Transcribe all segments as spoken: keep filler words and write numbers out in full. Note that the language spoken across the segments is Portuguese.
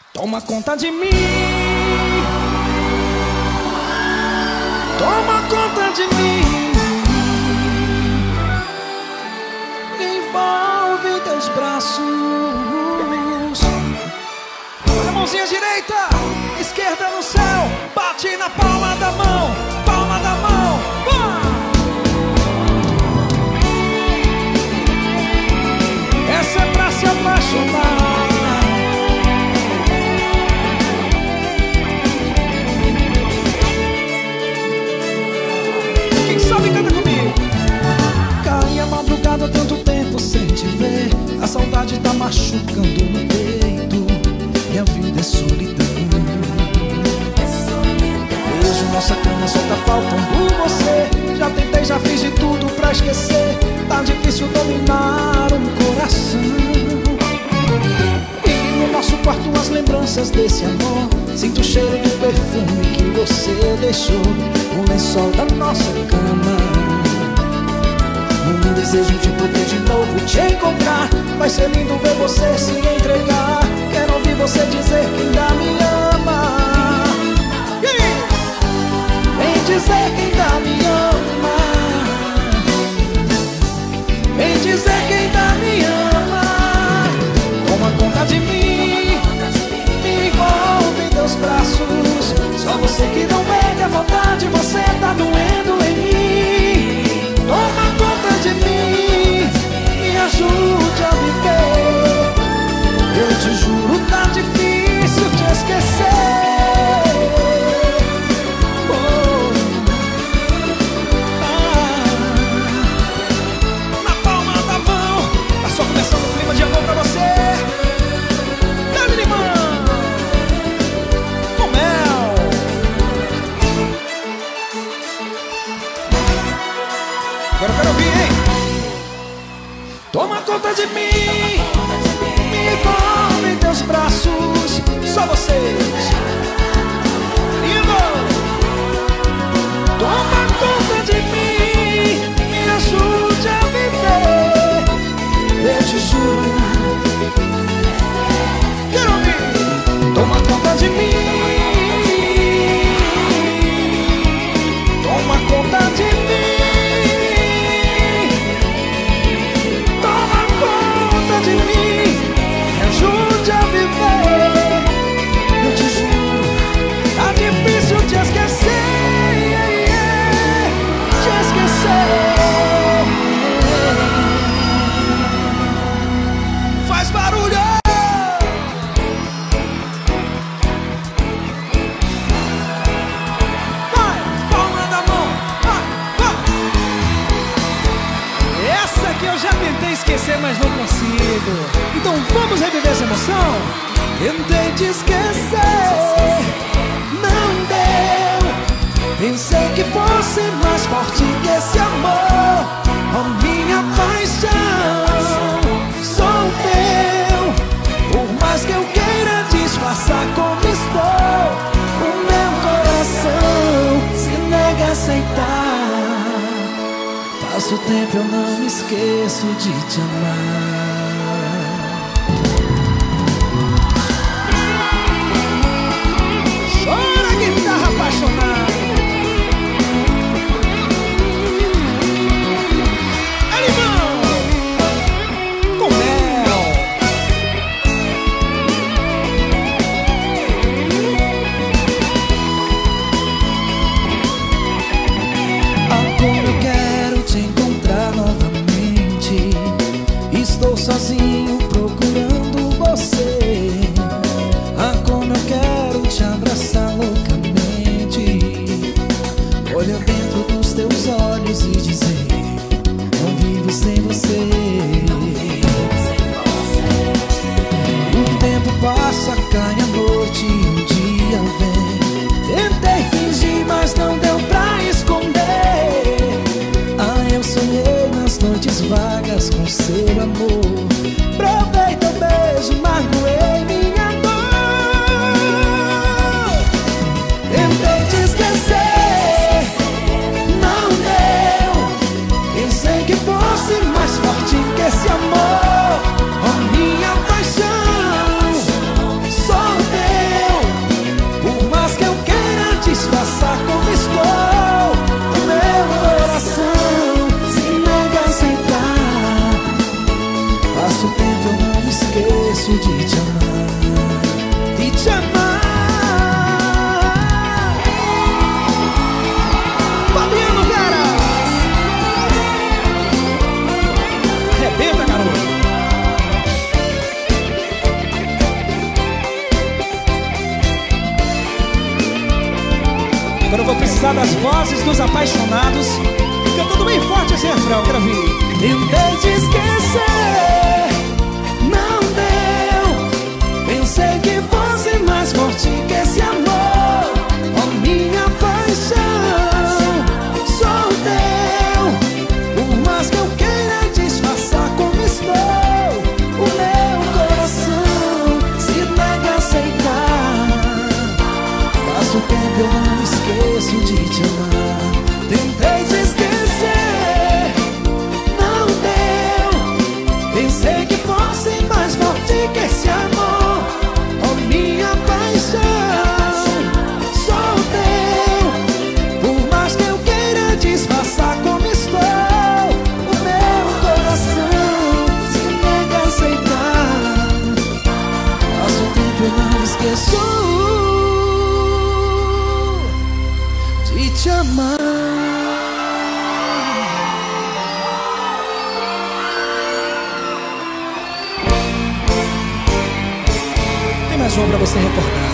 Toma conta de mim, toma conta de mim, envolve teus braços. Olha a mãozinha direita, esquerda no céu, bate na palma da mão, palma da mão. Pá! Essa é pra se apaixonar. Sabe, canta comigo. Cai a madrugada, tanto tempo sem te ver. A saudade tá machucando no peito. Minha vida é solidão. Beijo, nossa cama só tá faltando você. Já tentei, já fiz de tudo pra esquecer. Tá difícil dominar um coração. E no nosso quarto as lembranças desse amor. Sinto o cheiro do perfume que você deixou no lençol da nossa cama. Um desejo de poder de novo te encontrar. Vai ser lindo ver você se entregar. Quero ouvir você dizer que ainda me ama. Vem dizer que ainda me ama. Vem dizer que ainda me ama. Toma conta de mim, me envolve em teus braços. Só você que não perde a vontade, você tá doendo em mim. Toma conta de mim, me ajude a viver. Eu te juro, tá difícil te esquecer. Oh, ah. Na palma da mão, tá só começando o clima de amor pra você. Dá-me limão com mel. Agora eu quero ouvir, hein? Toma conta de mim, me envolve em teus braços. Só vocês. Lindo! Toma conta de mim, me ajude a viver. Eu te juro. Quero ouvir. Toma conta de mim, toma conta de mim. De mim, me ajude a viver. Eu te juro, tá difícil te esquecer, yeah, yeah, te esquecer. Faz barulho. Vai, palma da mão, vai, vai. Essa aqui eu já tentei esquecer, mas não consigo. Então vamos reviver essa emoção. Tentei te esquecer, não deu. Pensei que fosse mais forte que esse amor. A minha paixão sou teu. Por mais que eu queira disfarçar como estou, o meu coração se nega a aceitar. Passa o tempo, eu não me esqueço de te amar. Chora, guitarra apaixonada. É limão com mel. Agora eu quero te encontrar novamente. Estou só esqueço de te amar, de te amar. Fabiano Veras, arrebenta, garoto. Agora eu vou precisar das vozes dos apaixonados, cantando bem forte esse refrão, quero ouvir. Tentei te esquecer, não deu. Pensei que fosse mais forte que esse amor. Oh, minha paixão, sou teu. Por mais que eu queira disfarçar como estou, o meu coração se nega a aceitar. Passo o tempo, eu não esqueço de te amar. Tentei te esquecer, não deu. Pensei que fosse mais forte que esse amor. Oh, minha paixão, sou teu. Por mais que eu queira disfarçar como estou, o meu coração se nega a aceitar. Passo o tempo, eu não esqueço de te amar. Tem mais uma pra você recordar.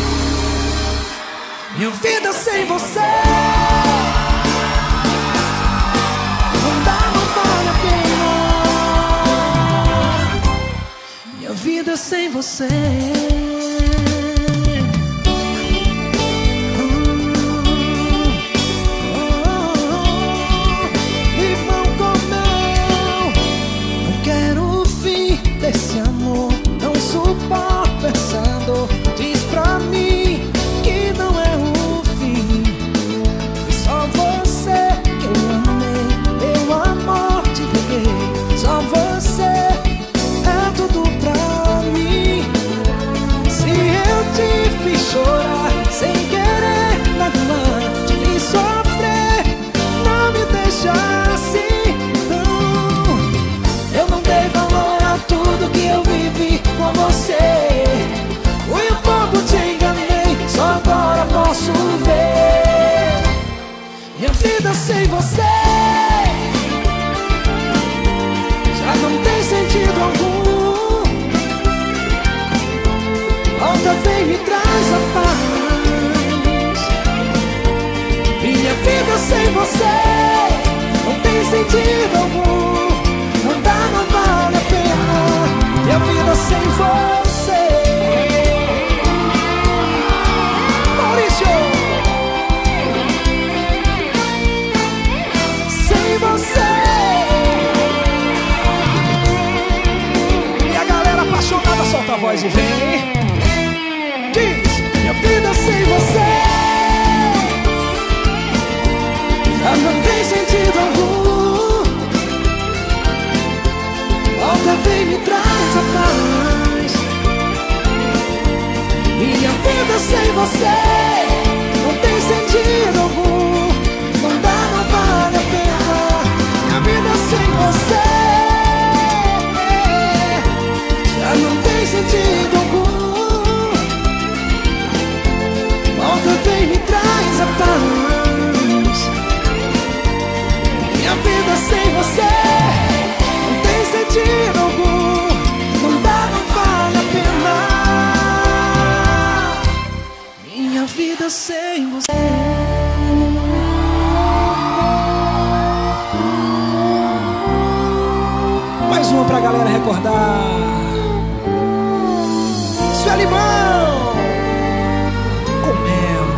Minha vida sem você não dá, não vale a pena. Minha vida sem você. Esse amor não suporto essa dor. Diz pra mim que não é o fim. E só você que eu amei, meu amor te peguei. Só você é tudo pra mim. Se eu te fiz chorar sem querer magoar, te fiz sofrer, não me deixa assim. Não, eu não dei valor tudo que eu vivi com você. Fui um pouco, te enganei, só agora posso ver. Minha vida sem você já não tem sentido algum. Volta, vem, me traz a paz. Minha vida sem você não tem sentido algum. Não dá, não vale a pena. Minha vida sem você. Maurício, sem você. E a galera apaixonada solta a voz e vem. Diz, minha vida sem você já não tem sentido algum. Volta, vem, me traz a paz. Minha vida sem você não tem sentido algum. Não dá, não vale a pena. Minha vida sem você já não tem sentido algum. Volta, vem, me traz a paz. Minha vida sem você não tem sentido algum. Não dá, não vale a pena. Minha vida sem você. Mais uma pra galera recordar. Isso é limão com mel.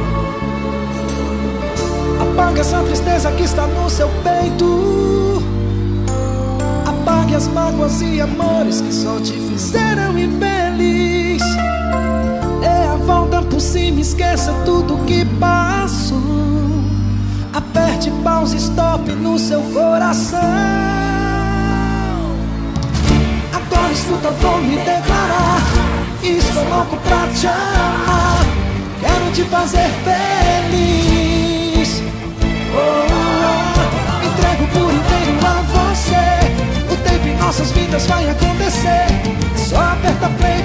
Apaga essa tristeza que está no seu peito. Apague as mágoas e amores que só te fizeram infeliz. É a volta por cima, esqueça tudo que passou. Aperte pause, stop no seu coração. Agora escuta, vou me declarar. Estou louco pra te amar. Quero te fazer feliz. Oh, oh, entrego por inteiro a você. O tempo em nossas vidas vai acontecer. Só aperta play.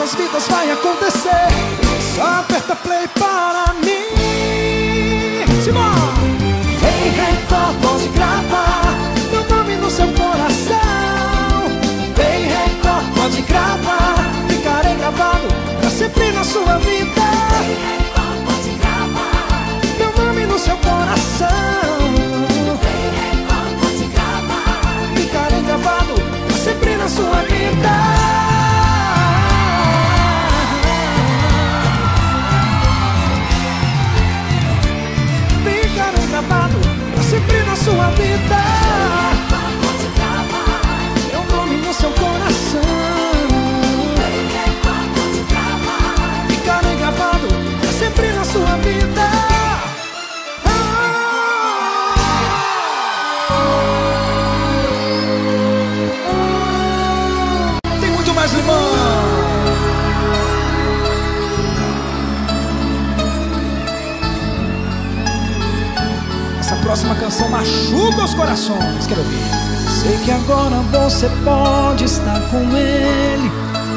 nossas vidas vai acontecer. Só aperta play para mim. Simão! Vem Record, pode gravar meu nome no seu coração. Vem Record, pode gravar, ficarei gravado pra sempre na sua vida. Vem Record, pode gravar meu nome no seu coração. Vem Record, pode gravar, ficarei gravado pra sempre na sua vida. Gravado pra sempre na sua vida. Meu nome no seu coração. Ficarei gravado pra sempre na sua vida. Tem muito mais limão. Essa próxima canção machuca os corações. Quero ouvir. Sei que agora você pode estar com ele,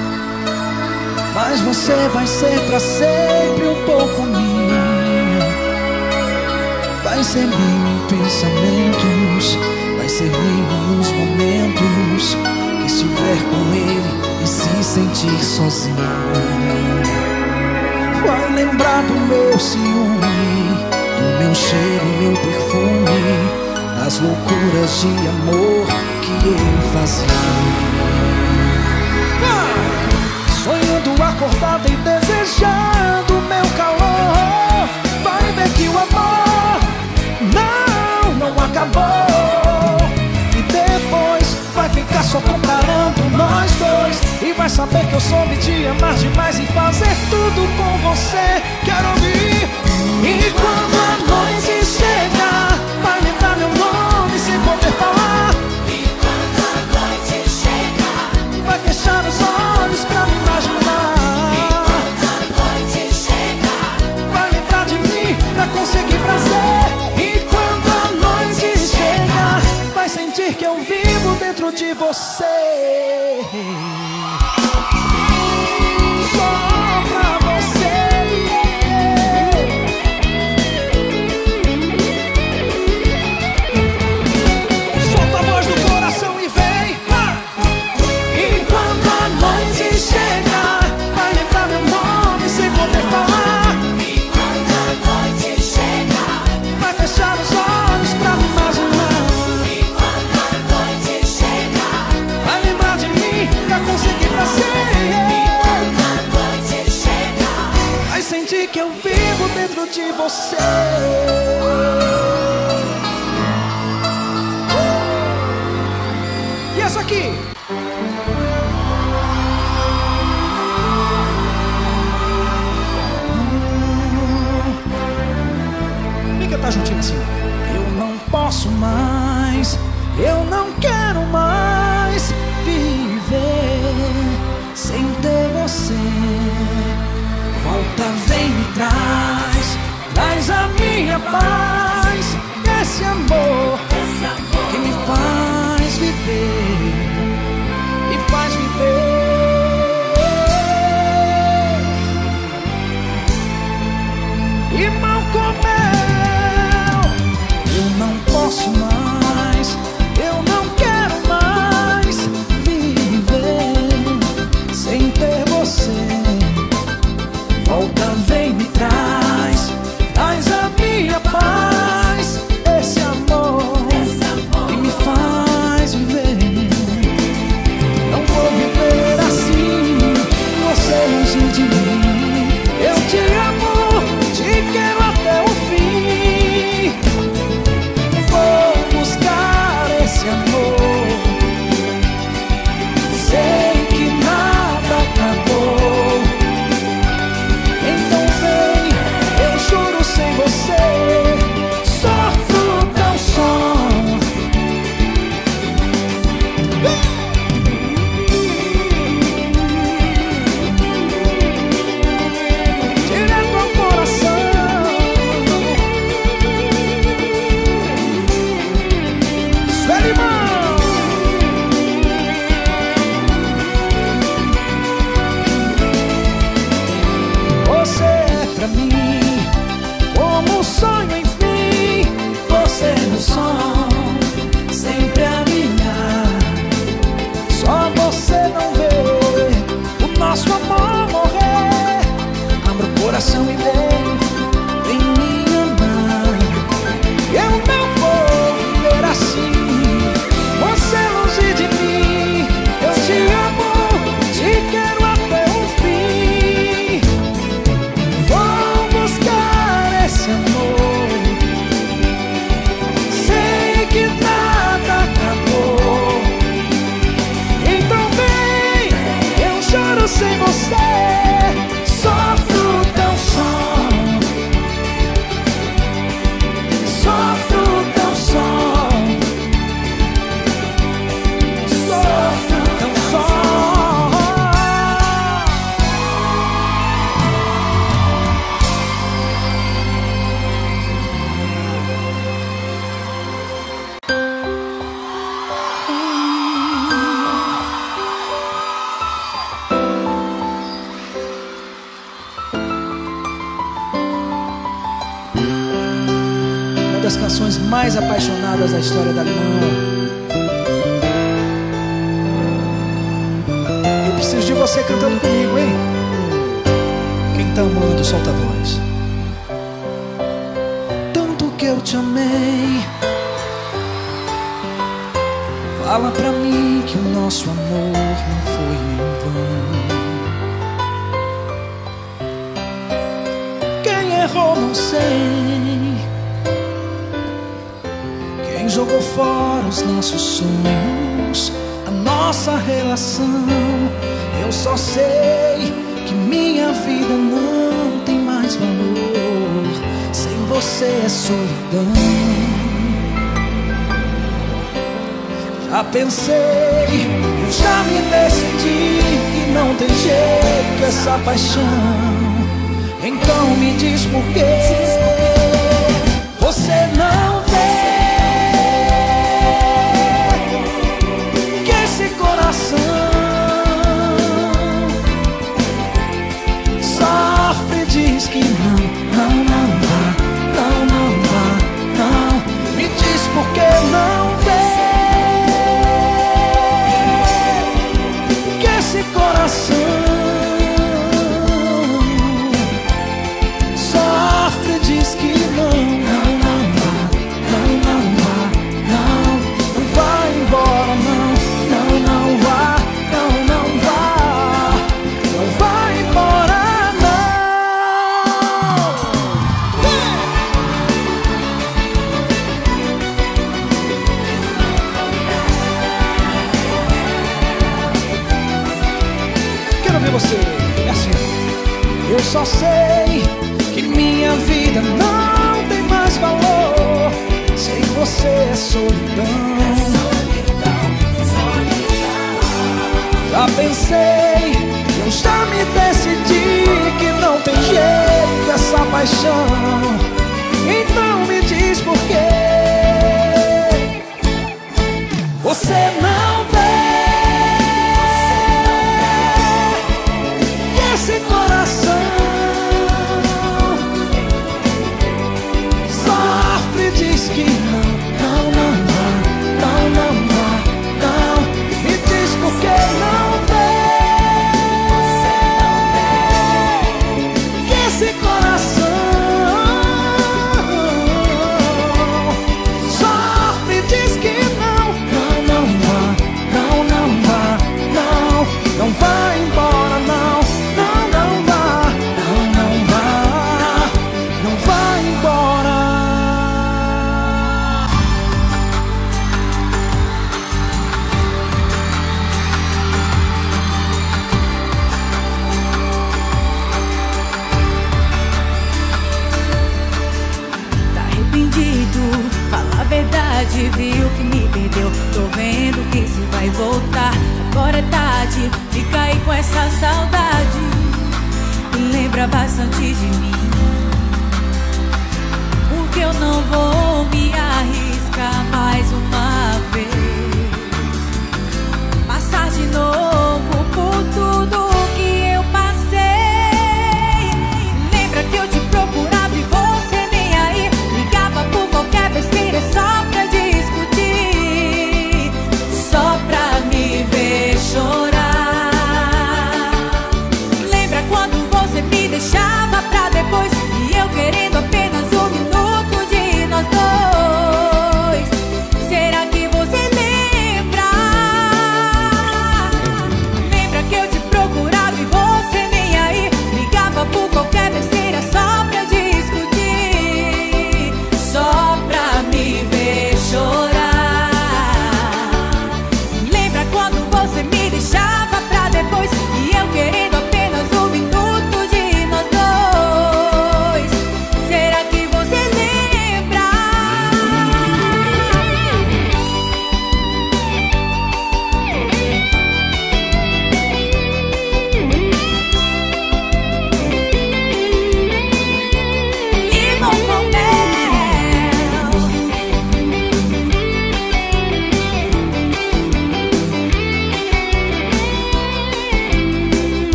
mas você vai ser pra sempre um pouco minha. Vai ser meu em pensamentos, vai ser meu nos momentos que estiver com ele e se sentir sozinha. Vai lembrar do meu ciúme, do meu cheiro, meu perfume, das loucuras de amor que eu fazia. Sonhando acordado e desejando meu calor. Vai ver que o amor não, não acabou. E depois vai ficar só comparando nós dois, e vai saber que eu soube te amar demais e fazer tudo com você. Quero ouvir. E quando a noite chegar, vai lembrar meu nome sem poder falar. E quando a noite chegar, vai fechar os olhos pra me imaginar. E quando a noite chegar, vai lembrar de mim pra conseguir prazer. E quando a noite chegar, vai sentir que eu vivo dentro de você. Que eu vivo dentro de você. E essa aqui? Mica tá juntinho assim. Eu não posso mais, eu não quero mais viver sem ter você. Volta, vem, me traz, traz a minha paz, esse amor, esse amor que me faz viver, me faz viver. E mal como eu, eu não posso mais, eu não quero mais viver sem ter você. Volta, vem, me traz, traz a minha paz, esse amor, esse amor que me faz viver. Não vou viver assim, você longe de mim. Eu te amo, te quero até o fim. Vou buscar esse amor, sei que nada acabou. Sem você, sofro tão só. Direto ao coração. Suelimão. mais apaixonadas da história da Limão. Eu preciso de você cantando comigo, hein? Quem tá amando, solta a voz. Tanto que eu te amei, fala pra mim que o nosso amor não foi em vão. Quem errou não sei, quem jogou fora os nossos sonhos, a nossa relação. Eu só sei que minha vida não tem mais valor, sem você é solidão. Já pensei, eu já me decidi que não tem jeito essa paixão. Então me diz por quê você não vê que esse coração sofre, diz que não, não, não vá, não, não vá, não. Me diz por que não vê que esse coração sofre, diz que não, não, não vá, não, não vá, não. Não vai embora, não, não, não vá, não, não vá, não vai embora, não. Quero ver você, é assim. Eu só sei que minha vida não tem mais valor, sem você é solidão. Já pensei, eu já me decidi que não tem jeito essa paixão. Então me diz por quê você não vê que esse coração sofre, diz que não, não, não vá, não, não vá, não. Me diz por que não vê que esse coração sofre, diz que não, não, não vá, não, não vá, não. Não vai embora, não, não, não vá, não, não vá, não vai embora. Tá arrependido, fala a verdade, viu que me perdeu. Tô vendo que se vai voltar, agora é tarde, fica aí com essa saudade. Me lembra bastante de mim, porque eu não vou me arriscar mais uma vez, passar de novo por tudo que eu passei. Lembra que eu te procurava e você nem aí, ligava por qualquer besteira só pra discutir, só pra me ver chorar. Lembra quando você me deixava pra depois, e eu querendo apenas um minuto de nós dois.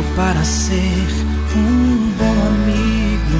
para ser um bom amigo.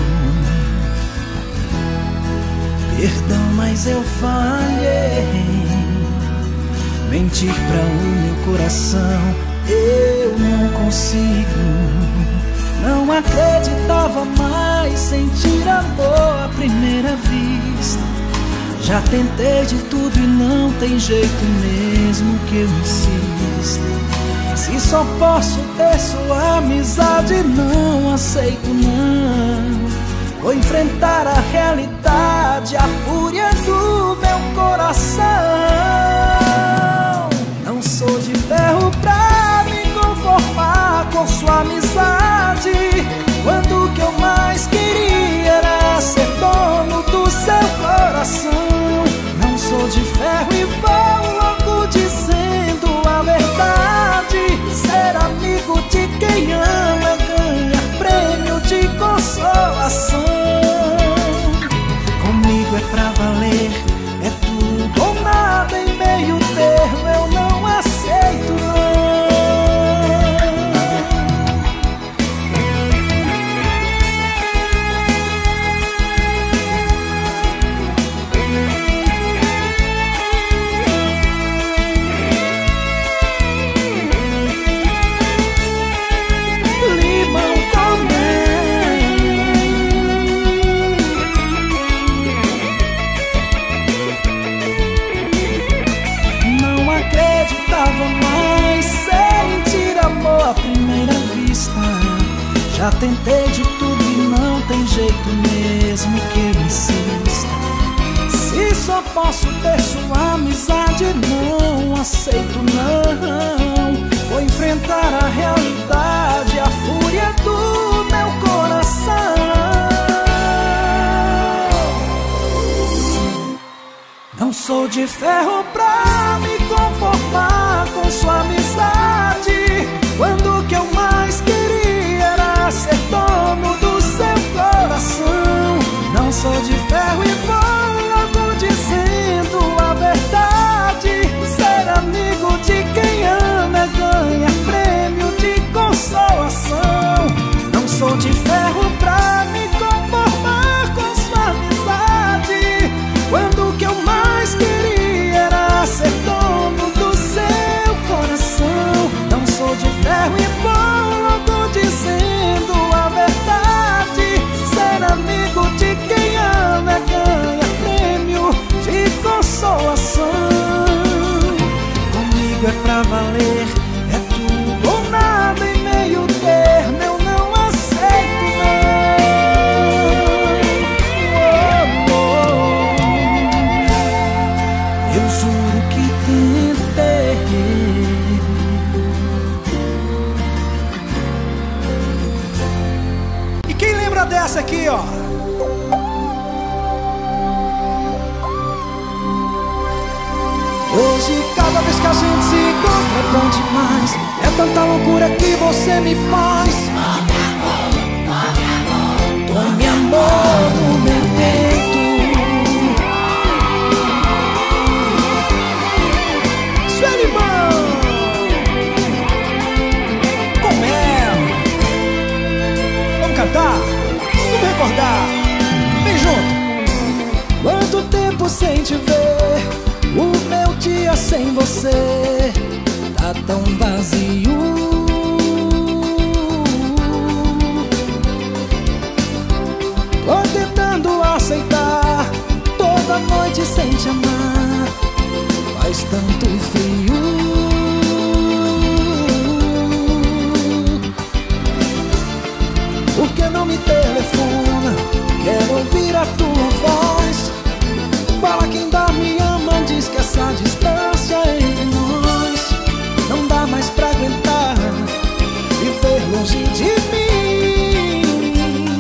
Perdão, mas eu falhei. Mentir pra o meu coração eu não consigo. Não acreditava mais sentir amor à primeira vista. Já tentei de tudo e não tem jeito mesmo que eu insista. Se só posso ter sua amizade, não aceito não. Vou enfrentar a realidade, a fúria do meu coração. Não sou de ferro pra me conformar com sua amizade, quando o que eu mais queria era ser dono do seu coração. Não sou de ferro e vou logo dizendo a verdade. Ser amigo de quem ama é ganhar prêmio de consolação. Comigo é pra valer, é tudo ou nada, em meio termo eu não aceito não. À primeira vista, já tentei de tudo e não tem jeito mesmo que eu insista. Se só posso ter sua amizade, não aceito não. Vou enfrentar a realidade, a fúria do meu coração. Não sou de ferro pra me conformar com sua amizade, quando o que eu mais queria era ser dono do seu coração. Não sou de ferro e vou logo dizendo a verdade. Ser amigo de quem ama é ganhar prêmio de consolação. Não sou de ferro pra me conformar com sua amizade, quando o que eu mais queria era ser dono do seu coração. Não sou de ferro e vou logo dizendo a verdade. Ser amigo de quem ama é ganhar prêmio de consolação. Comigo é pra valer, é tudo ou nada, em meio termo eu não aceito não. Oh, oh. Eu juro que tentei. Dessa aqui, ó. Hoje, cada vez que a gente se encontra é bom demais. É tanta loucura que você me faz. Tome amor no meu peito. Sueliman com mel. Vamos cantar? Vamos recordar. Vem junto. Quanto tempo sem te ver, o meu dia sem você tá tão vazio. Tô tentando aceitar, toda noite sem te amar, faz tanto frio. Por que não me telefona? Quero ouvir a tua voz. Fala que ainda me ama, diz que essa distância entre nós não dá mais pra aguentar viver longe de mim.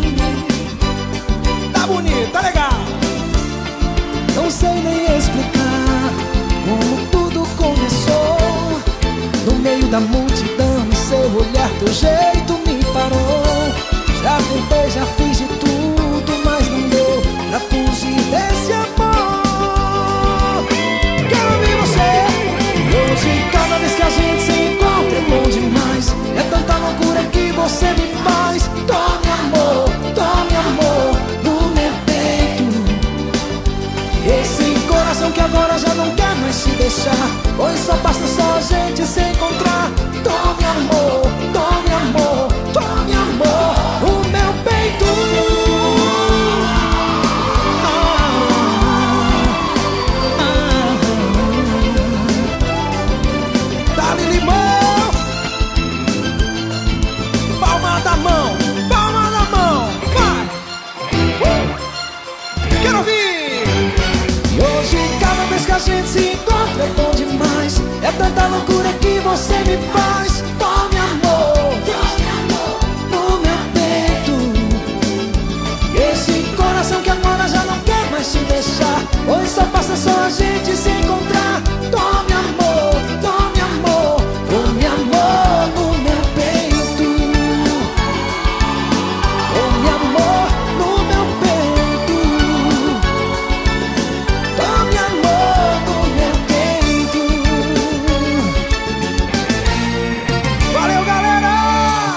Tá bonito, tá legal. Não sei nem explicar como tudo começou. No meio da multidão, seu olhar, teu jeito me parou. Já tentei, já fiz de tudo, mas não deu pra fugir desse amor. Quero ouvir você. Hoje, cada vez que a gente se encontra é bom demais. É tanta loucura que você você me faz. Tome amor, tome amor no meu peito. Esse coração que agora já não quer mais te deixar. Hoje só passa só a gente se encontrar. Tome amor, tome amor, tome amor no meu peito. Tome amor no meu peito. Tome amor no meu peito. Valeu, galera!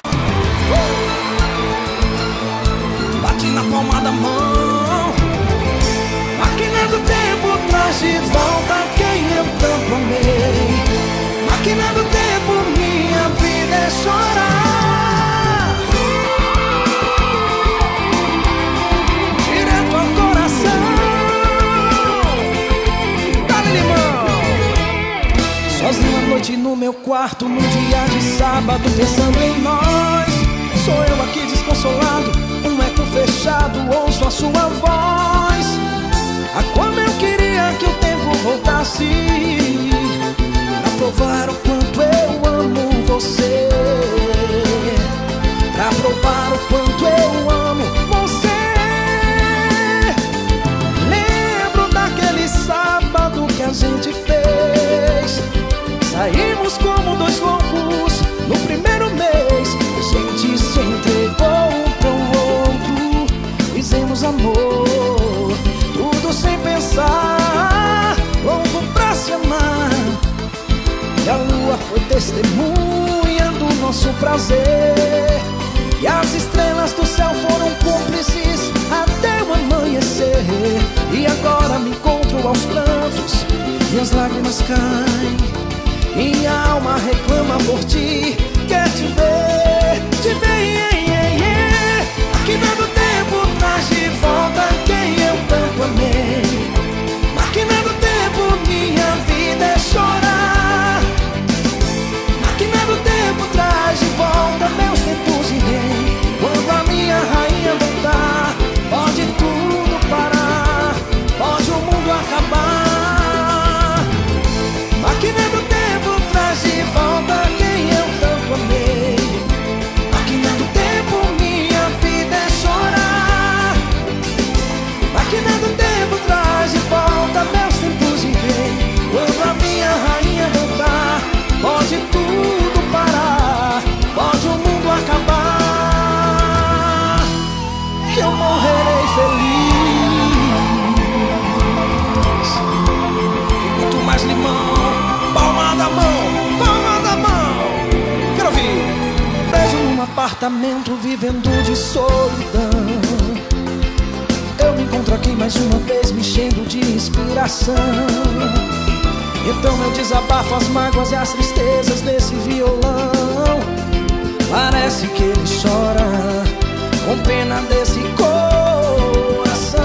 Bate na palma da mão. Máquina do tempo traz de volta quem eu tanto amei. Máquina do tempo, minha vida é chorar. Direto ao coração. Dá-lhe limão. Sozinho à noite no meu quarto, num dia de sábado, pensando em nós. Sou eu aqui desconsolado, um eco fechado, ouço a sua voz. Ah, como eu queria que o tempo voltasse pra provar o quanto eu amo você. Pra provar o quanto eu amo você. Lembro daquele sábado que a gente fez. Saímos como dois loucos no primeiro mês. A gente se entregou um pro outro. Fizemos amor, tudo sem pensar, louco pra se amar. E a lua foi testemunha do nosso prazer. E as estrelas do céu foram cúmplices até o amanhecer. E agora me encontro aos prantos, minhas lágrimas caem. Minha alma reclama por ti, quer te ver, te ver. Máquina do tempo traz de volta quem eu tanto amei. Máquina do tempo, minha vida é chorar. Máquina do tempo traz de volta meus tempos de rei. Quando a minha rainha voltar, pode tudo parar, pode o mundo acabar. Máquina do tempo traz de volta quem eu tanto amei. Máquina do tempo, minha vida é chorar. Máquina do tempo traz de volta meus tempos de rei. Quando a minha rainha voltar, pode tudo parar, pode o mundo acabar, que eu morrerei feliz. Tem muito mais limão. Palma da mão, palma da mão. Quero ouvir. Preso num apartamento, vivendo de solidão. Eu me encontro aqui mais uma vez, me enchendo de inspiração. Então eu desabafo as mágoas e as tristezas desse violão. Parece que ele chora com pena desse coração.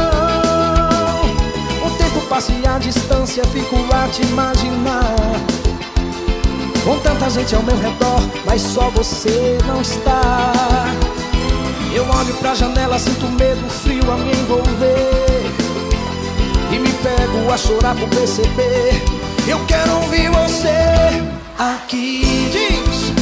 O tempo passa e a distância fico a te imaginar. Com tanta gente ao meu redor, mas só você não está. Eu olho pra janela, sinto medo, frio a me envolver. E me pego a chorar por perceber. Eu quero ouvir você aqui. Diz.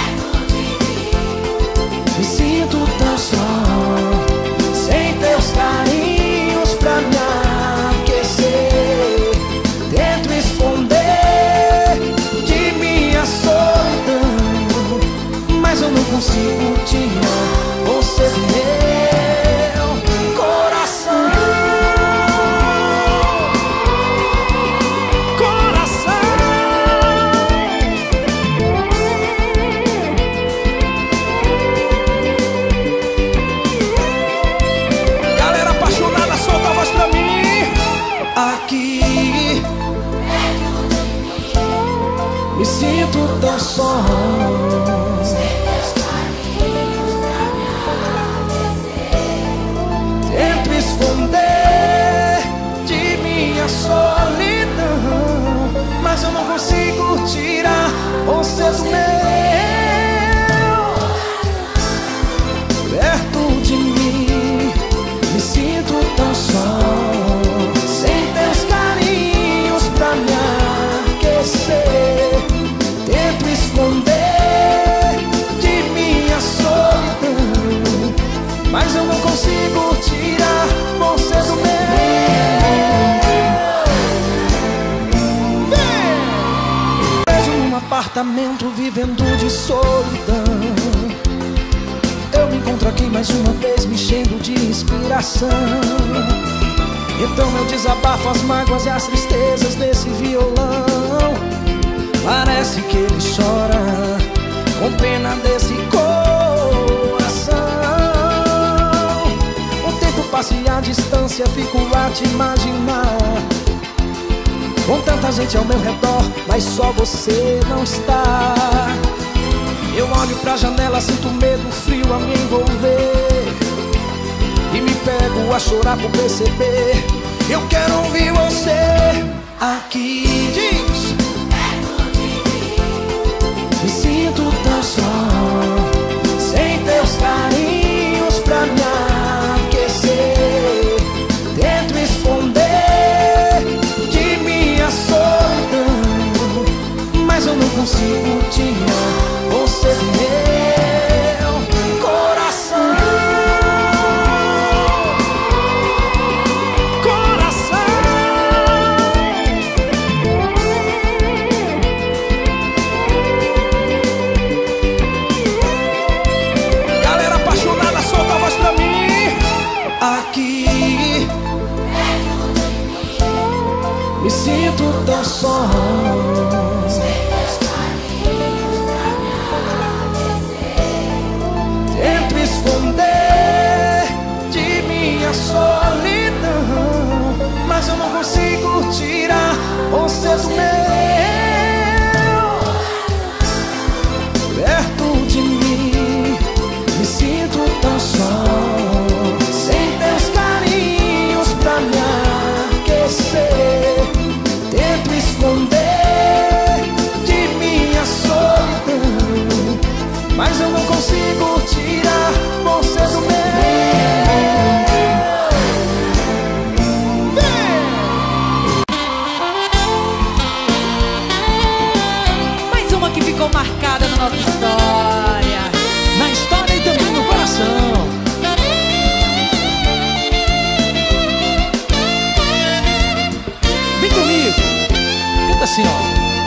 Me sinto tão só, sem teus carinhos pra me aquecer. Tento esconder de minha solidão, mas eu não consigo tirar você do meu coração. Me sinto tão só, tento esconder de minha solidão, mas eu não consigo tirar você do meu. Perto de mim, me sinto tão só, sem teus carinhos pra me aquecer. apartamento vivendo de solidão. Eu me encontro aqui mais uma vez me enchendo de inspiração. Então eu desabafo as mágoas e as tristezas desse violão. Parece que ele chora com pena desse coração. O tempo passa e a distância fico a te imaginar, com tanta gente ao meu redor, mas só você não está. Eu olho pra janela, sinto medo, frio a me envolver, e me pego a chorar por perceber. Eu quero ouvir você aqui. Diz: me sinto tão só, sem teus carinhos pra me aquecer. Tento esconder de minha solidão, mas eu não consigo tirar você do meu coração. Me sinto tão só, tento esconder de minha solidão, mas eu não consigo tirar você do meu. Perto de mim, me sinto tão só, sem teus carinhos pra me aquecer. Tento esconder de minha solidão, mas eu não consigo tirar você do meu. Mais uma que ficou marcada na nossa história, na história e também no coração. Vem comigo, canta assim, ó.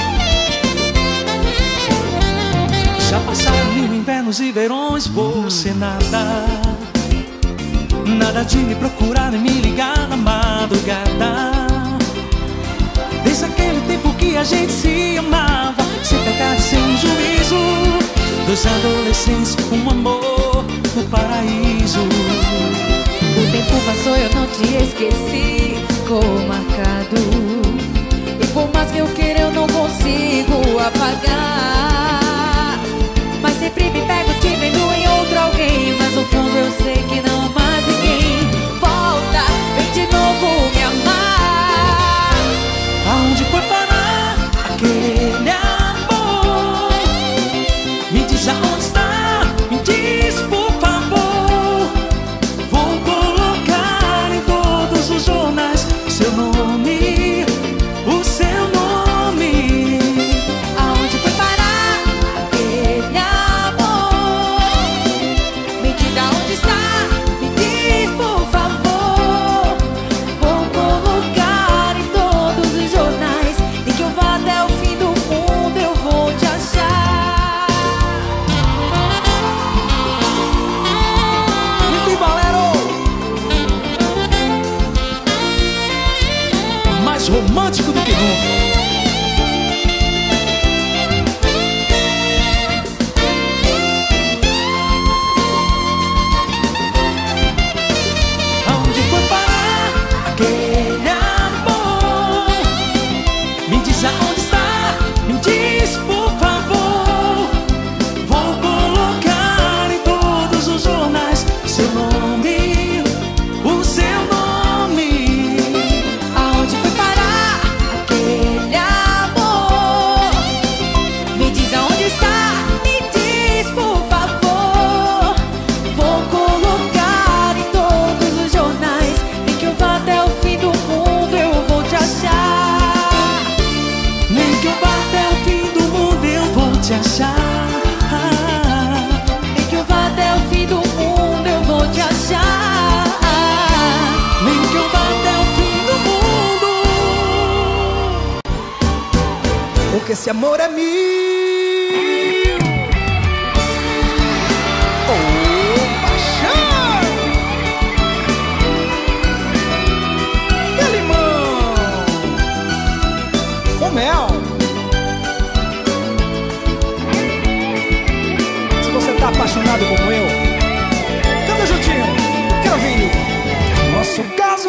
Já passaram mil invernos e verões, você nada, nada de me procurar nem me ligar na madrugada. Desde aquele tempo que a gente se amava, sem pecado, sem juízo, dois adolescentes, um amor no paraíso. o tempo passou e eu não te esqueci, ficou marcado. E por mais que eu queira eu não consigo apagar. Mas sempre me pego te vendo em outro alguém, mas no fundo eu sei que não há mais ninguém. Volta, vem de novo me amar. Aonde foi parar aquele amor? Me diz aonde está, me diz por favor. Vou colocar em todos os jornais seu nome, o seu nome. Aonde foi parar aquele amor? Me diz aonde está, me diz por favor. Vou colocar em todos os jornais, e que eu vá até o fim do mundo eu vou te achar. E Valero, mais romântico do que nunca. Aonde foi parar aquele amor? Me diz aonde está, me diz por favor. Vou colocar em todos os jornais seu nome, o seu nome. Aonde foi parar aquele amor? Me diz aonde está, me diz por favor. Vou colocar em todos os jornais, e que eu vá até o fim do mundo eu vou te achar. Nem que eu vá até o fim do mundo eu vou te achar. E que eu vá até o fim do mundo eu vou te achar. Nem que eu vá até o fim do mundo, porque esse amor é meu.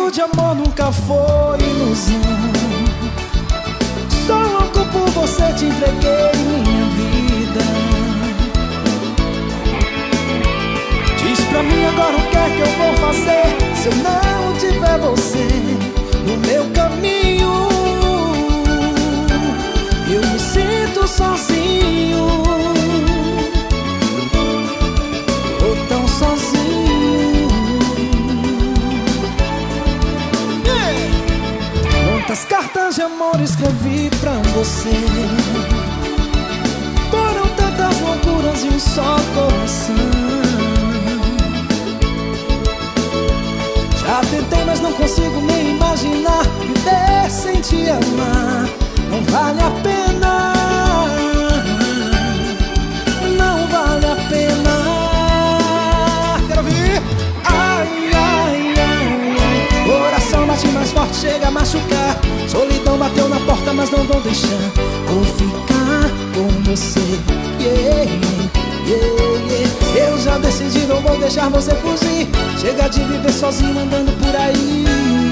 juro de amor nunca foi ilusão. Sou louco por você, te entreguei minha vida. Diz pra mim agora o que é que eu vou fazer se eu não tiver você no meu caminho. Eu me sinto sozinho, tô tão sozinho. Yeah. Quantas cartas de amor escrevi pra você, foram tantas loucuras e um só coração. Já tentei, mas não consigo nem imaginar viver sem te amar. Não vale a pena, não vale a pena. Quero ouvir. Ai, ai, ai, ai. Coração bate mais forte, chega a machucar. Solidão bateu na porta, mas não vou deixar. Vou ficar com você, yeah, yeah, yeah. Eu já decidi, não vou deixar você fugir. Chega de viver sozinho andando por aí.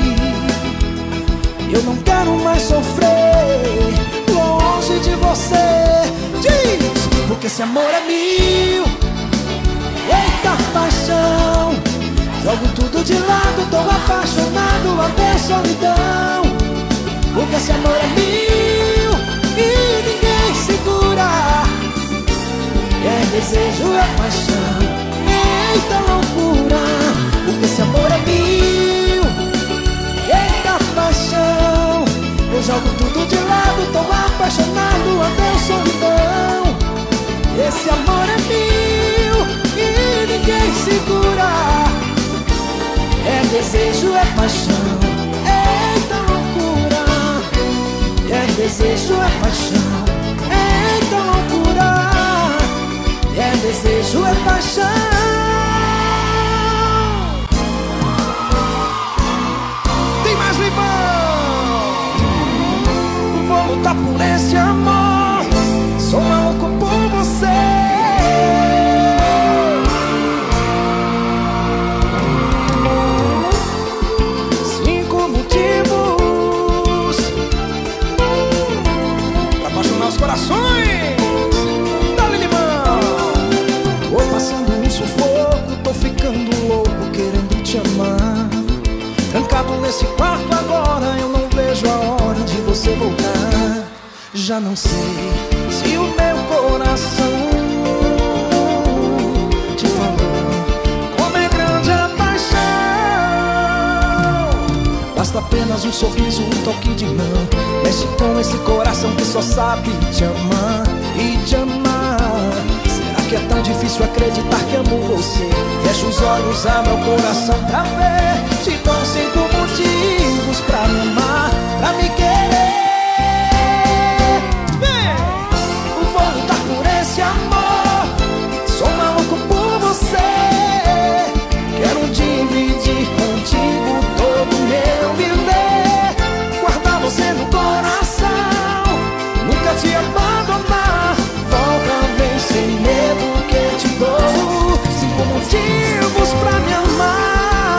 Eu não quero mais sofrer longe de você. Diz, porque esse amor é meu. Eita paixão, jogo tudo de lado, tô apaixonado até solidão. Porque esse amor é meu e ninguém segura. É desejo, é paixão, eita loucura. Porque esse amor é meu, eita paixão. Eu jogo tudo de lado, tô apaixonado até solidão. Esse amor é meu e ninguém segura. É desejo, é paixão, eita loucura. É desejo, é paixão, eita loucura. É desejo, é paixão. Tem mais limão. Vou lutar por esse amor. Sou maluco por você. Cinco motivos pra apaixonar os corações. Dá-lhe limão. Tô passando um sufoco, tô ficando louco querendo te amar. Trancado nesse quarto agora, eu não vejo a hora de você voltar. Já não sei se o meu coração te falou como é grande a paixão. Basta apenas um sorriso, um toque de mão. Mexe com esse coração que só sabe te amar e te amar. Será que é tão difícil acreditar que amo você? Fecha os olhos, abre o coração pra ver. Te dou cinco motivos pra me amar, pra me querer. Vou lutar por esse amor. Sou maluco por você. Quero dividir contigo todo o meu viver. Guardar você no coração, nunca te abandonar. Volta, vem sem medo que eu te dou cinco motivos pra me amar.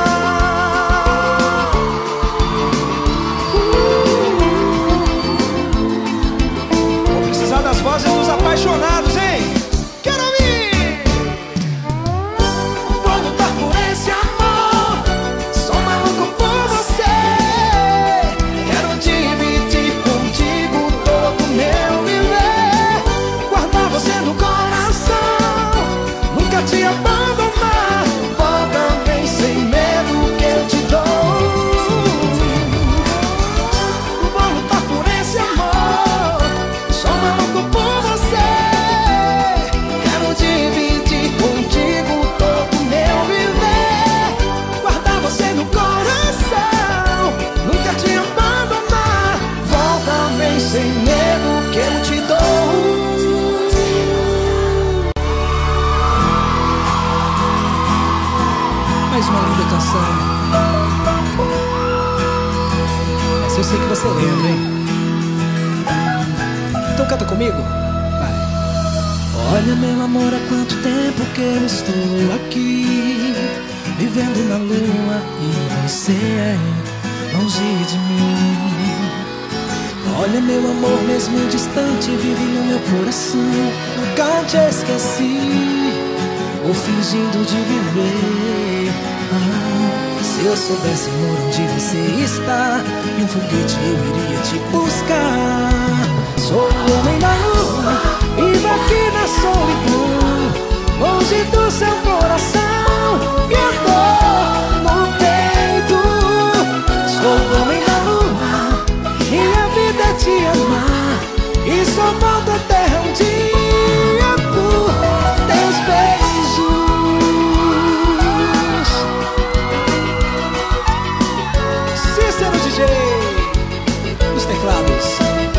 Das vozes dos apaixonados, hein? Quero ouvir! Vou lutar por esse amor. Sou maluco por você. Quero dividir contigo todo o meu viver. Guardar você no coração, nunca te abandonar. Volta, vem sem medo que eu te dou. Vou lutar por esse amor. Sou maluco por você. Quero dividir contigo todo o meu viver. Guardar você no coração, nunca te abandonar. Volta, vem sem medo que eu te dou. Mais uma linda canção. Essa eu sei que você lembra, hein? Então canta comigo, vai. Olha meu amor, há quanto tempo que eu estou aqui, vivendo vivendo na lua e você é longe de mim. Olha, meu amor, mesmo distante, vive no meu coração. Nunca te esqueci, ou fingindo de viver. Ah, se eu soubesse, amor, onde você está, em um foguete eu iria te buscar. Sou o homem da lua, vivo aqui na solidão, longe do seu coração e a dor no peito. Sou o homem da lua, minha vida é te amar, e só volto à terra um dia por teus beijos. Cícero D J nos teclados.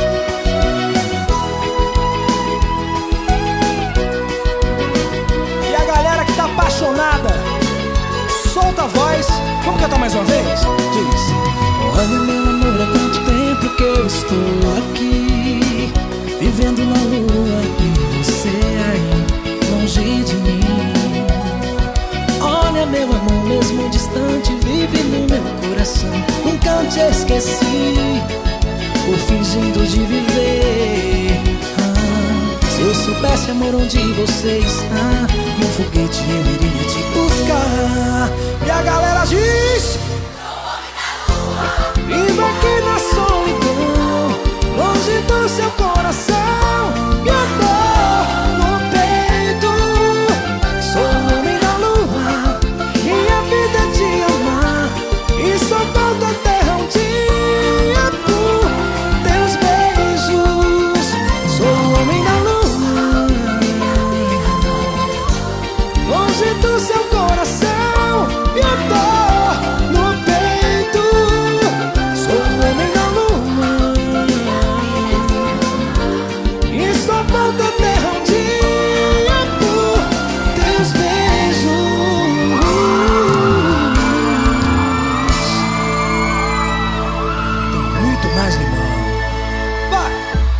E a galera que tá apaixonada, solta a voz. Vamos cantar mais uma vez? Diz: olha, meu amor, há quanto tempo que eu estou aqui, vivendo na lua e você aí longe de mim. Olha, meu amor, mesmo distante, vive no meu coração. Nunca te esqueci, ou fingindo de viver. Ah, se eu soubesse, amor, onde você está, em um foguete eu iria te buscar. E a galera diz: vivo aqui na solidão, longe do seu coração e a dor no peito. Sou o homem da lua, minha vida é te amar, e só volto à terra um dia por teus beijos. Sou o homem da lua, longe do seu coração e a dor no peito. Sou o homem da lua, e só volto à terra um dia por teus beijos. Tem muito mais limão. Vai!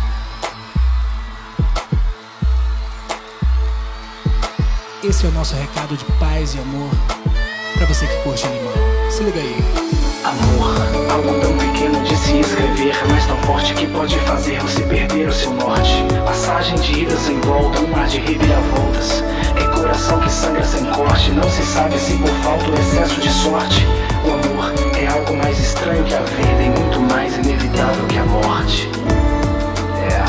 Esse é o nosso recado de paz e amor pra você que curte limão. Se liga aí. Amor, algo tão pequeno de se escrever, mas tão forte que pode fazer você perder o seu norte. Passagem de idas em volta, um mar de reviravoltas. É coração que sangra sem corte, não se sabe se por falta ou excesso de sorte. O amor é algo mais estranho que a vida e muito mais inevitável que a morte. É.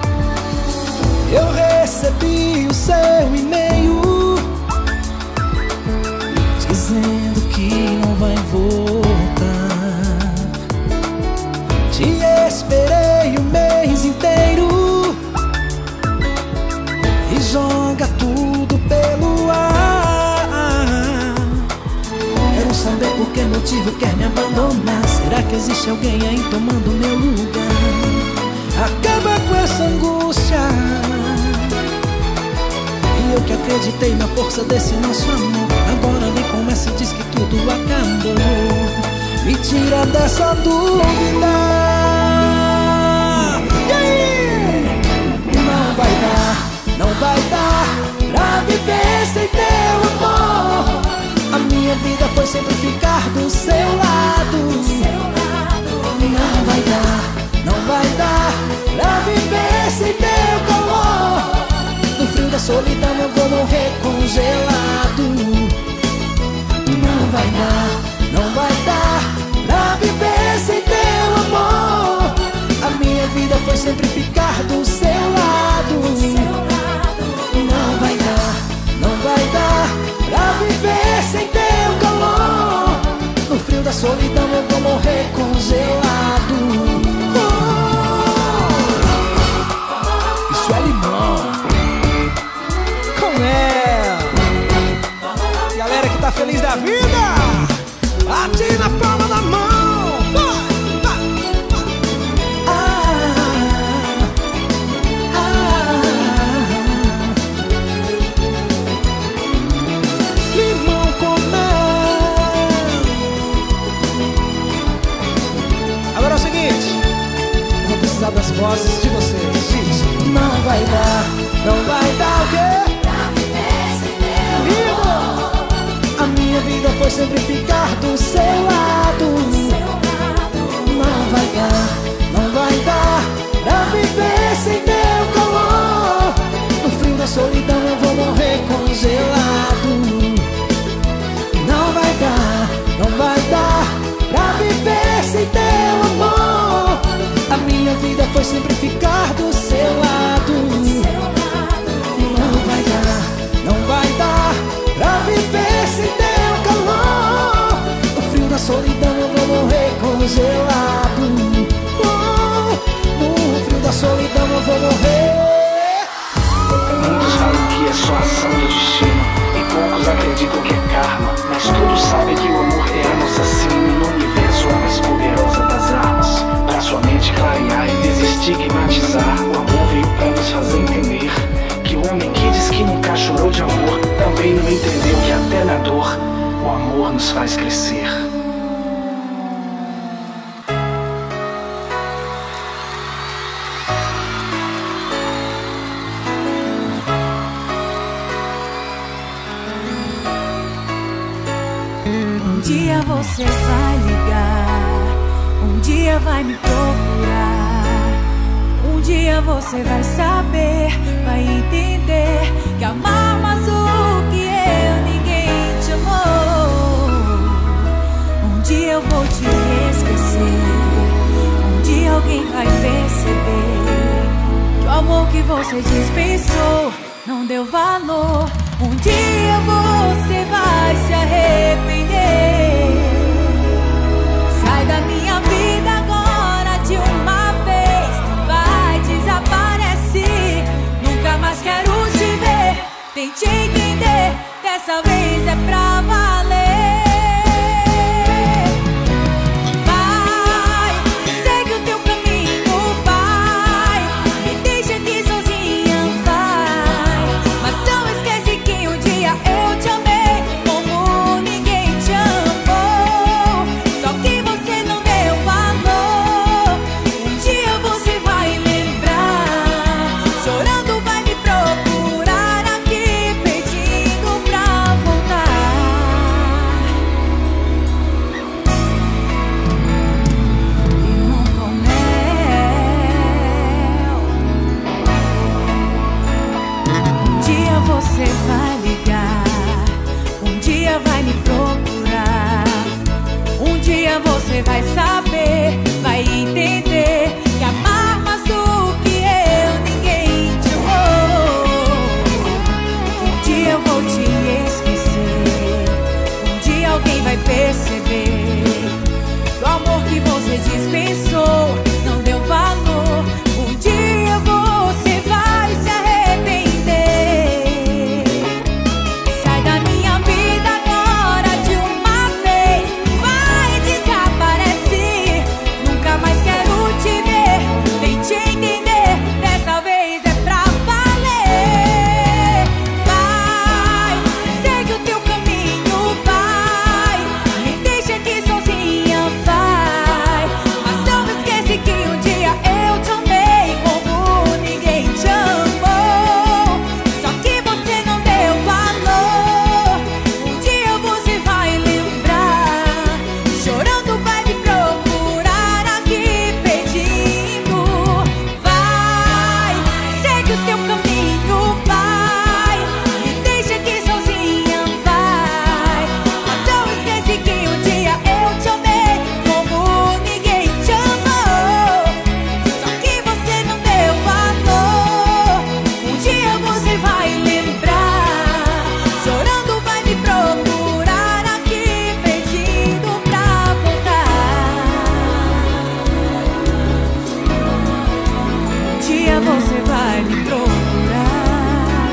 Eu recebi o seu e-mail dizendo que não vai voltar. Te esperei o mês inteiro e joga tudo pelo ar. Quero saber por que motivo quer me abandonar. Será que existe alguém aí tomando meu lugar? Acaba com essa angústia. E eu que acreditei na força desse nosso amor, agora vem começa e diz que tudo acabou. Me tira dessa dúvida. E aí? Não vai dar, não vai dar pra viver sem teu amor. A minha vida foi sempre ficar do seu lado. Não vai dar, não vai dar pra viver sem teu calor. No frio da solidão eu vou morrer congelado. Não vai dar, não vai dar pra viver sem teu amor. A minha vida foi sempre ficar do seu lado. Não vai dar, não vai dar pra viver sem teu calor. No frio da solidão eu vou morrer congelado. Oh! Isso é limão. Com ela, galera que tá feliz da vida, bate na palma da mão. Vai, vai, vai. Ah, ah, limão com mel. Agora é o seguinte, eu vou precisar das vozes de vocês. Diz: não vai dar, não vai dar o quê? A minha vida foi sempre O amor nos faz crescer. Um dia você vai ligar, um dia vai me procurar, um dia você vai saber, vai entender que amar mais do que eu ninguém te amou. Um dia eu vou te esquecer, um dia alguém vai perceber que o amor que você dispensou não deu valor. Um dia você vai se arrepender. Sai da minha vida agora de uma vez, vai, desaparece. Nunca mais quero te ver. Tente entender, dessa vez é pra valer. Vai, segue o teu caminho, vai. Me deixa aqui sozinha, vai. Mas não esquece que um dia eu te amei como ninguém te amou. Só que você não deu valor. Um dia você vai lembrar, chorando vai me procurar aqui, pedindo pra voltar. Irmão com mel. Um dia você vai ligar, um dia vai me procurar, um dia você vai saber, vai entender que amar mais do que eu ninguém te amou. Um dia eu vou te esquecer, um dia alguém vai perceber que o amor que você dispensou não deu valor. Um dia você vai se arrepender. Sai da minha vida agora de uma vez, vai, desaparece. Nunca mais quero te ver. Tente entender, dessa vez é pra valer. Vai, segue o teu caminho, vai. Me deixa aqui sozinha, vai. Mas não esquece que um dia eu te amei como ninguém te amou. Só que você não deu valor. Um dia você vai lembrar, chorando vai me procurar aqui, pedindo. Vai, segue o teu caminho, vai. Me deixa aqui sozinha, vai. Mas não esquece que um dia eu te amei como ninguém te amou. Só que você não deu valor. Um dia você vai lembrar, chorando vai me procurar aqui, pedindo pra voltar. Um dia você vai me procurar,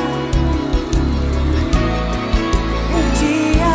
um dia.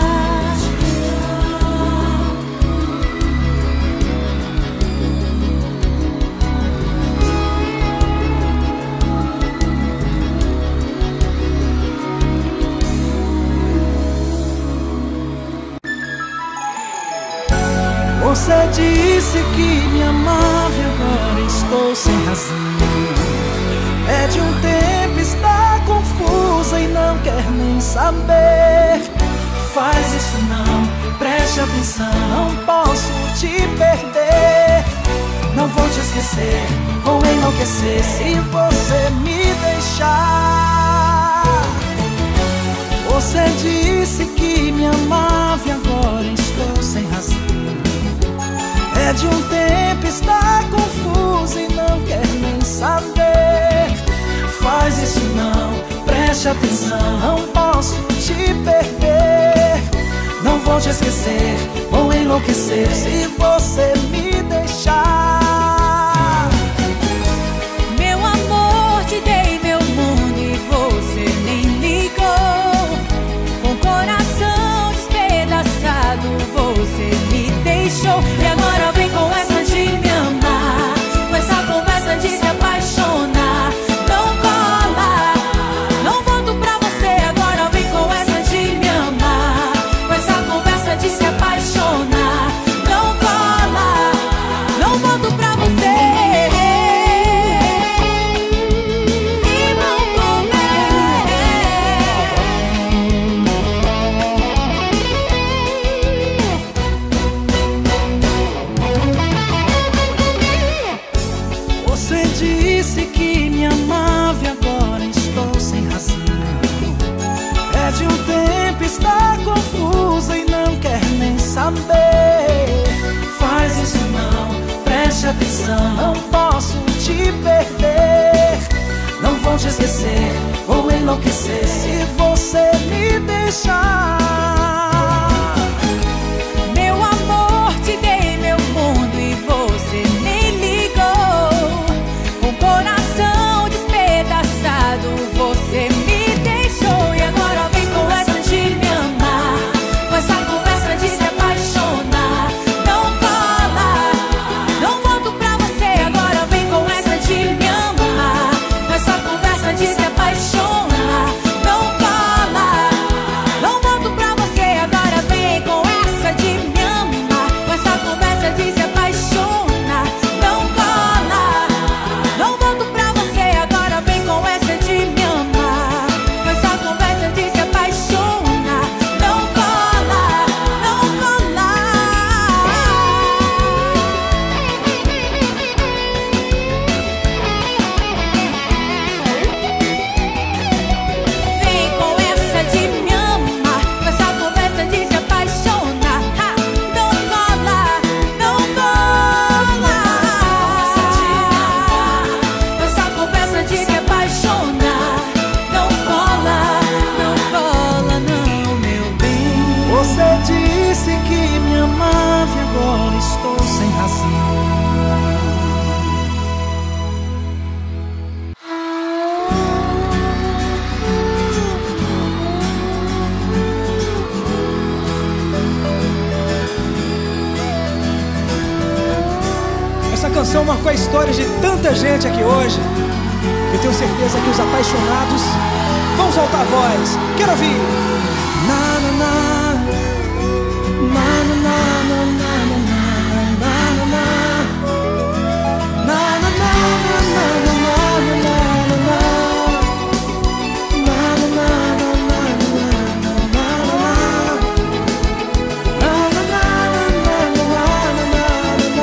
Você disse que me amava e agora estou sem razão. Pede um tempo, está confusa e não quer nem saber. Faz isso não, preste atenção, não posso te perder. Não vou te esquecer, vou enlouquecer se você me deixar. Você disse que me amava e agora estou sem razão. É de um tempo, está confuso e não quer nem saber. Faz isso não, preste atenção, não posso te perder. Não vou te esquecer, vou enlouquecer se você me deixar. Meu amor, te dei meu mundo e você nem ligou. Com o coração despedaçado você me deixou. E agora vem com essa de me amar, com essa conversa de se apaixonar. Não cola, não volto pra você. Agora vem com essa de me amar, com essa enlouquecer se você me deixar. Meu amor, te dei meu mundo e você nem ligou. Com o coração despedaçado você me deixou. E agora vem com essa de me amar, com essa conversa de se apaixonar. Não cola, não volto pra você. Agora vem com essa de me amar, com essa conversa de se apaixonar. Não cola, não volto pra você. Agora vem com essa de me amar, com essa conversa de se apaixonar. Não cola, não volto pra você. Agora vem com essa de me amar, com essa conversa de se apaixonar. Não cola, não cola. Vem com essa de me amar, com essa conversa de se apaixonar. Ha! Não cola, não cola. Com essa conversa de se apaixonar. Não cola, não cola, não, meu bem. Você disse que me amava e agora estou sem razão. Essa canção marcou a história de tanta gente aqui hoje. Eu tenho certeza que os apaixonados vão soltar a voz. Quero ouvir. Na, na, na. Na, na, na, na, na, na, na, na, na. Na, na, na, na, na, na, na, na, na. Na, na, na, na, na, na, na, na. Na, na, na, na, na, na,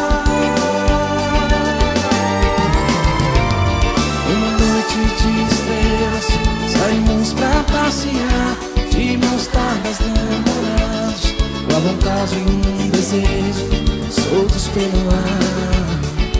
na. Uma noite de estrelas, saímos pra passear, de mãos dadas namorados, com a vontade e um desejo, soltos pelo ar.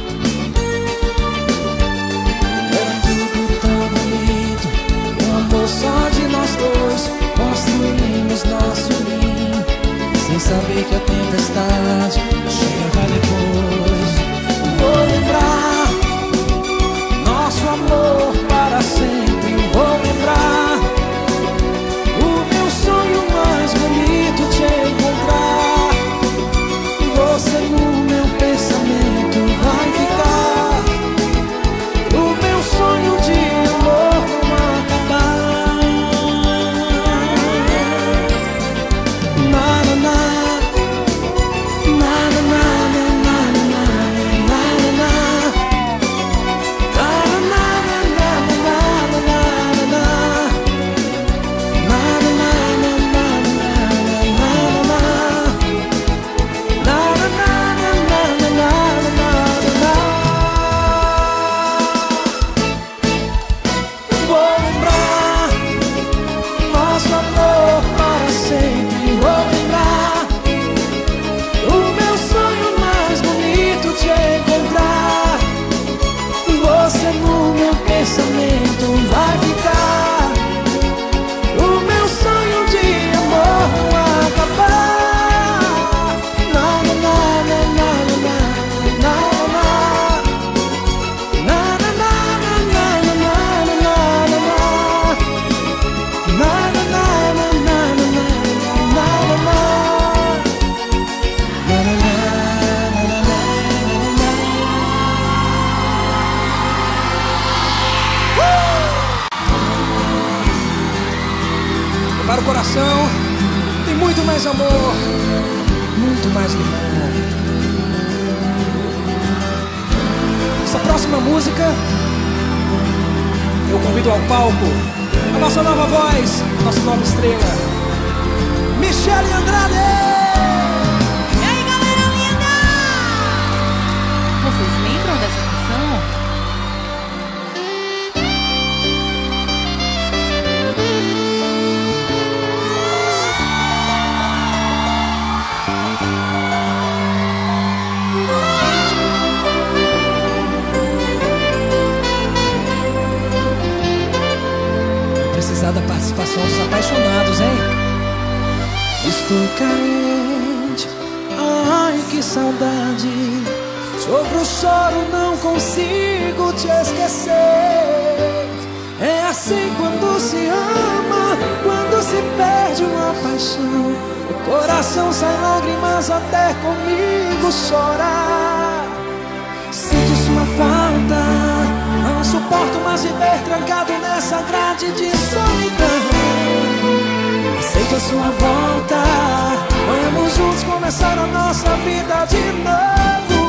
Era tudo tão bonito, um amor só de nós dois, construímos nosso ninho, sem saber que a tempestade chega depois. Vou lembrar nosso amor para sempre, vou lembrar o meu sonho mais bonito, te encontrar. Você no meu pensamento vai ficar, o meu sonho de amor não acabar. Na, na, na. Na, na, na, na, na, na, na, na. Para o coração tem muito mais amor, muito mais limão. Essa próxima música eu convido ao palco a nossa nova voz, a nossa nova estrela, Michele Andrade. E aí, galera linda! Vocês lembram dessa canção? rosto carente. Ai, que saudade. Sobre o choro não consigo te esquecer. É assim quando se ama, quando se perde uma paixão. O coração sai lágrimas até comigo chorar. Sinto sua falta, não suporto mais viver trancado nessa grade de solidão. Aceito a sua volta, vamos juntos começar a nossa vida de novo.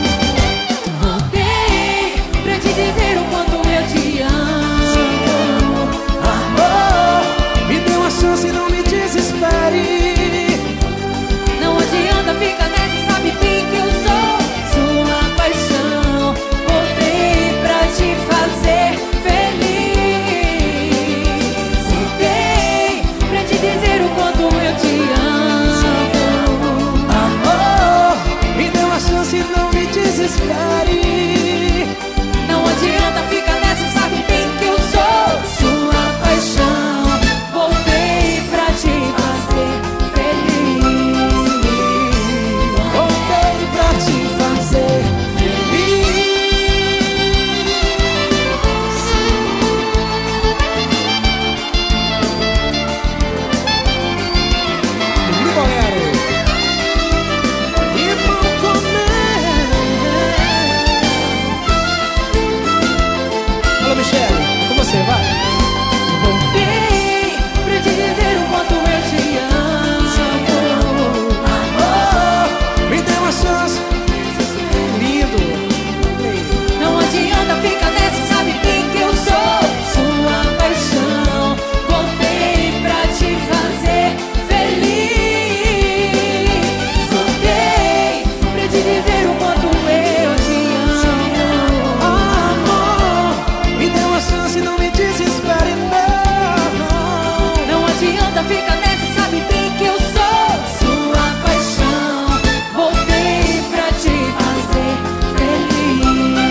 Voltei pra te dizer o quanto eu te amo. Amor, me dê uma chance e não me desespere. Não adianta ficar nessa, sabe bem que eu sou sua paixão. Voltei pra te fazer feliz. Voltei pra te dizer o quanto eu te amo. Amor, me dê uma chance e não me desespere. Não adianta ficar nessa, sabe bem que eu sou sua paixão. Voltei pra te fazer feliz. Voltei pra te fazer feliz. Me bolero e vão comer. Alô, Michele, é com você, vai. Voltei pra te dizer o quanto eu te amo. Amor, me dê uma chance. Lindo. Não adianta ficar nessa, sabe bem que eu sou sua paixão. Voltei pra te fazer feliz. Voltei pra te dizer o quanto eu te amo. Amor, me dê uma chance e não me desespere, não. Não adianta ficar nessa, sabe bem que eu sou sua paixão. Voltei pra te fazer feliz.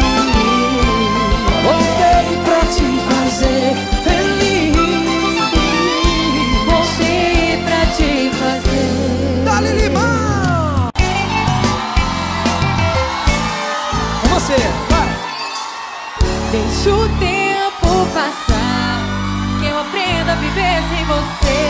Voltei pra te fazer feliz. Voltei pra te fazer. Dá-lhe limão. Com você, vai. Deixa o tempo passar, que eu aprendo a viver sem você.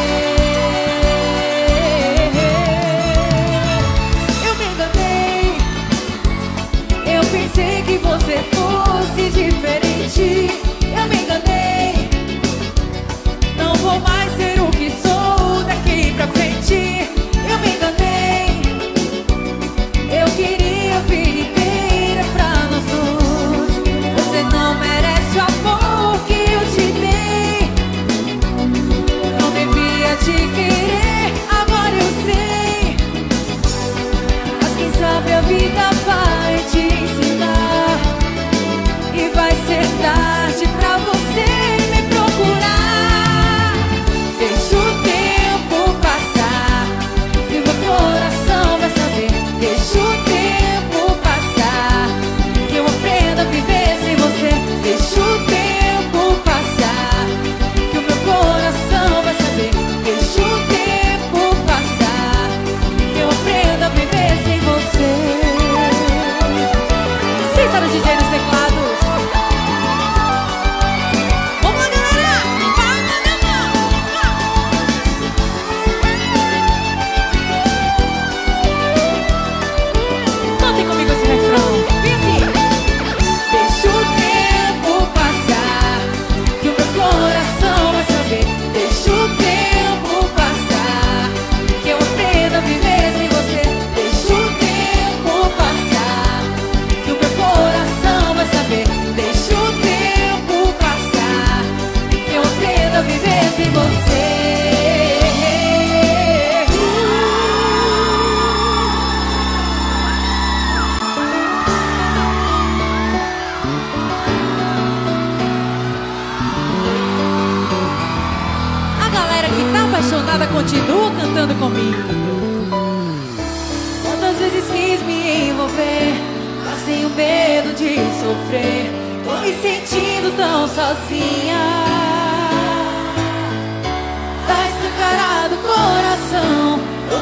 Eu me enganei, eu pensei que você fosse diferente. Eu me enganei, não vou mais ser o que sou daqui pra frente. Eu me enganei, eu queria a vida inteira pra nós dois. Você não merece o amor que eu te dei. Não devia te querer, agora eu sei. Mas quem sabe a vida vai te ensinar. E vai ser tarde pra você me procurar. Deixa o tempo passar, e meu coração vai saber. Deixa o tempo passar, que eu aprendo a viver sem você. Deixa o tempo passar, que o meu coração vai saber. Deixa o tempo passar, que eu aprendo a viver sem você. Cícero D J nos teclados. Vamos lá, galera! Vai, cantem comigo esse refrão. Vem assim. Deixa o tempo passar, que o meu coração vai saber. Deixa o tempo passar, que eu aprendo a viver sem você. Deixa o tempo passar, que o meu coração vai saber. Deixa o tempo passar, que eu aprendo a viver sem você. A galera que tá apaixonada continua cantando comigo. Quantas vezes quis me envolver, mas tenho medo de sofrer. Tô me sentindo tão sozinha. Tá escancarado o coração, tô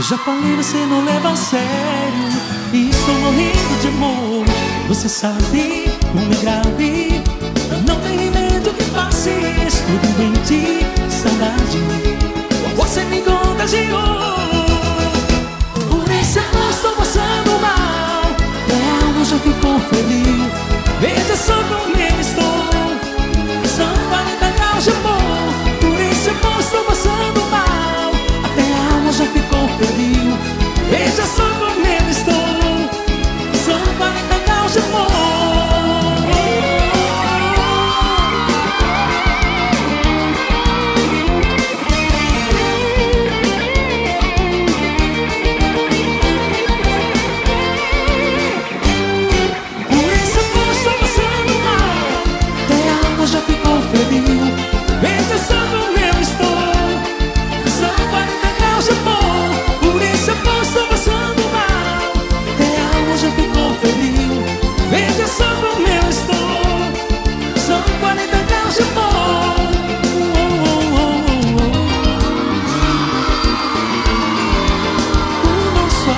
já falei, você não leva a sério, e estou morrendo de amor. Você sabe como é grave, não tem remédio que faça isso. Tudo bem de saudade, você me contagiou. Por esse amor estou passando mal, minha alma já ficou feliz. Veja só como eu estou, são quarenta graus de amor. Por esse amor estou passando mal, até a alma já ficou feliz. Veja só como eu estou, são quarenta graus de amor. Já ficou feliz, veja só como eu estou, são quarenta graus de amor. Por isso eu estou passando mal, até a alma já ficou feliz. Veja só como eu estou, são quarenta graus de amor. Oh, oh, oh, oh, oh. O nosso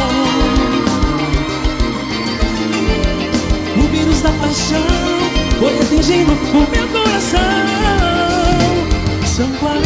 amor, o vírus da paixão foi atingindo o meu coração. São